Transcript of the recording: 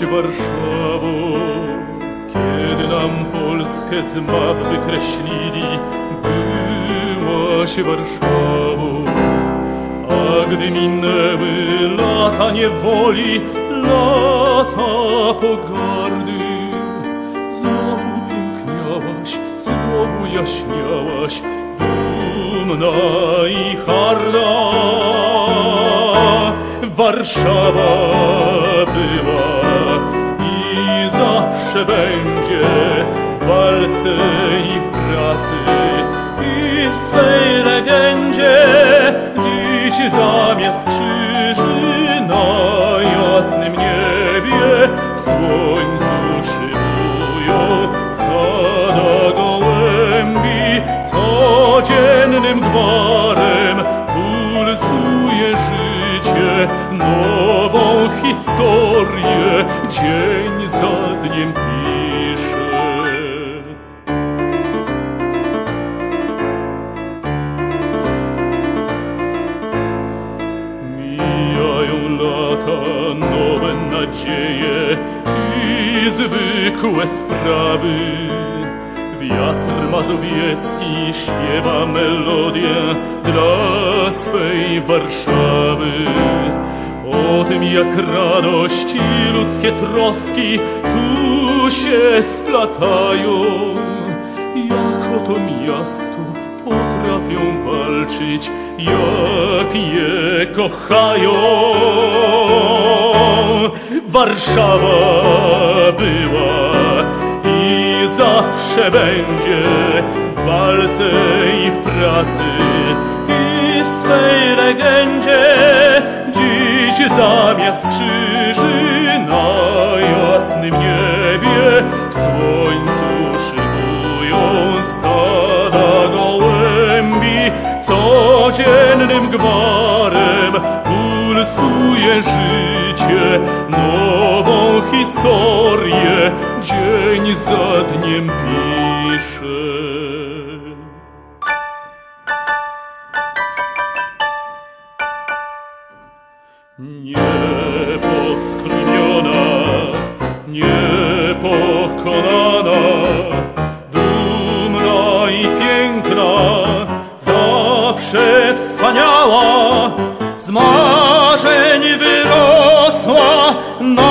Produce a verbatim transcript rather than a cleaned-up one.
Warszawo, kiedy nam Polskę z map wykreślili, byłaś Warszawą. A gdy minęły lata niewoli, lata pogardy, znowu piękniałaś, znowu jaśniałaś, dumna i harda. Warszawa była i zawsze będzie w walce i w pracy i w swej legendzie. Dziś zamiast krzyży na jasnym niebie w słońcu szybują stada gołębi. Codziennym gwarem pulsuje życie, nową historię dzień za dniem pisze. Mijają lata, nowe nadzieje i zwykłe sprawy. Wiatr mazowiecki śpiewa melodię dla swej Warszawy. O tym, jak radość i ludzkie troski tu się splatają, jak o to miasto potrafią walczyć, jak je kochają. Warszawa była i zawsze będzie w walce i w pracy i w swej legendzie. Dziś zamiast krzyży na jasnym niebie w słońcu szybują stada gołębi. Codziennym gwarem pulsuje życie, nową historię dzień za dniem pisze. Nieposkromiona, niepokonana, dumna i piękna, zawsze wspaniała, z marzeń wyrosła na